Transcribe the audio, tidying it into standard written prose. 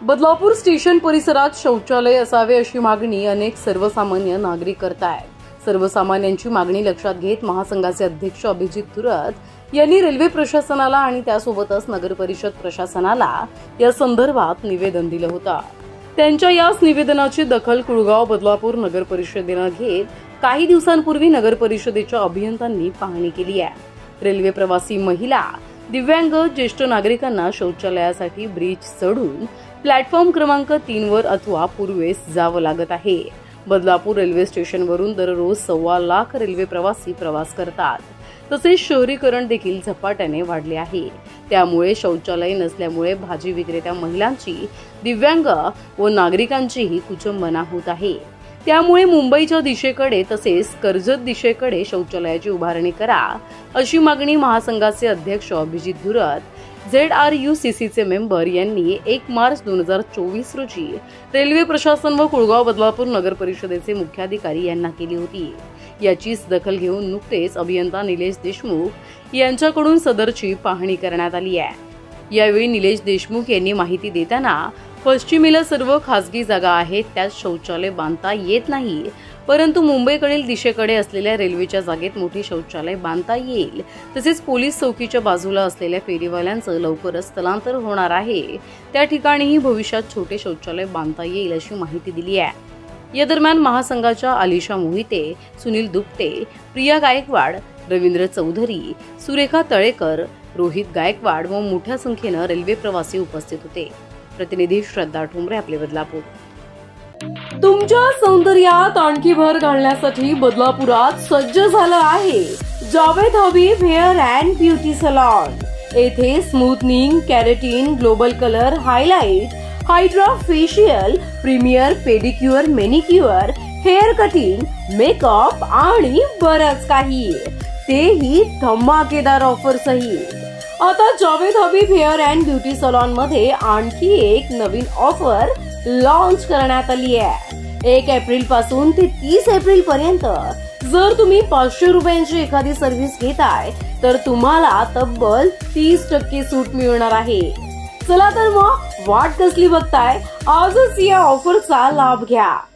Badlapur station परिसरात शौचालय असावे अशी मागणी अनेक सर्वसामान्य नागरिक करतायत। सर्वसामान्यांची मागणी लक्षात घेत महासंघाचे अध्यक्ष अभिजित थुरत यांनी रेल्वे प्रशासनाला आणि त्यासोबतच नगर परिषद प्रशासनाला या संदर्भात निवेदन दिलं होतं। त्यांच्या याच निवेदनाची दखल कुळगाव बदलापूर नगर परिषदेने घेत काही दिवसांपूर्वी नगर परिषदेच्या अभियंत्यांनी पाहणी केली आहे। रेल्वे प्रवासी महिला, दिव्यांग, ज्येष्ठ नागरिकांना शौचालयासाठी ब्रिज चढून प्लॅटफॉर्म क्रमांक 3 वर अथवा पूर्वेस जावं लागत आहे। बदलापूर रेल्वे स्टेशनवरून दररोज 1.25 लाख रेल्वे प्रवासी प्रवास करतात। तसेच शहरीकरण देखील झपाट्याने वाढले आहे। त्यामुळे शौचालय नसल्यामुळे भाजी विक्रेत्या महिलांची, दिव्यांग व नागरिकांचीही कुचंबना होत आहे। त्यामुळे मुंबईच्या दिशेकडे तसेच कर्जत दिशेकडे शौचालयाची उभारणी करा अशी मागणी महासंघाचे अध्यक्ष अभिजित थुरत, ZRUCCचे मेंबर यांनी 1 मार्च 2024 रोजी रेल्वे प्रशासन व कुळगाव बदलापूर नगर परिषदेचे मुख्याधिकारी यांना केली होती। याचीच दखल घेऊन नुकतेच अभियंता निलेश देशमुख यांच्याकडून सदरची पाहणी करण्यात आली आहे। यावेळी निलेश देशमुख यांनी माहिती देताना पश्चिमेला सर्व खासगी जागा आहेत, त्यात शौचालय बांधता येत नाही, परंतु मुंबईकडील दिशेकडे असलेल्या रेल्वेच्या जागेत मोठी शौचालय बांधता येईल। तसेच पोलीस चौकीच्या बाजूला असलेल्या फेरीवाल्यांचं लवकरच स्थलांतर होणार आहे, त्या ठिकाणीही भविष्यात छोटे शौचालय बांधता येईल अशी माहिती दिली आहे। या दरम्यान महासंघाच्या आलिशा मोहिते, सुनील दुपटे, प्रिया गायकवाड, रवींद्र चौधरी, सुरेखा तळेकर, रोहित गायकवाड व मोठ्या संख्येने रेल्वे प्रवासी उपस्थित होते। प्रतिनिधी श्रद्धा ठोंबरे, आपले बदलापूर। तुमच्या सौंदर्यात आणखी भर घालण्यासाठी बदलापुरात सज्ज झालं आहे Javed Habib hair and beauty salon. येथे smoothening, keratin, global colour, highlight, hydra facial, premier pedicure, manicure, hair cutting, makeup आणि बरंच काही, तेही धमाकेदार ऑफर सहित। आता Javed Habib hair and beauty salon मध्ये आणखी एक नवीन ऑफर लॉन्च करण्यात आली आहे। 1 एप्रिल पासून ते 30 एप्रिल पर्यंत जर तुम्ही 500 रुपयांची एखादी सर्व्हिस घेताय तर तुम्हाला तब्बल 30% सूट मिळणार आहे। चला तर मग वाट कसली बघताय, आजच या ऑफरचा लाभ घ्या।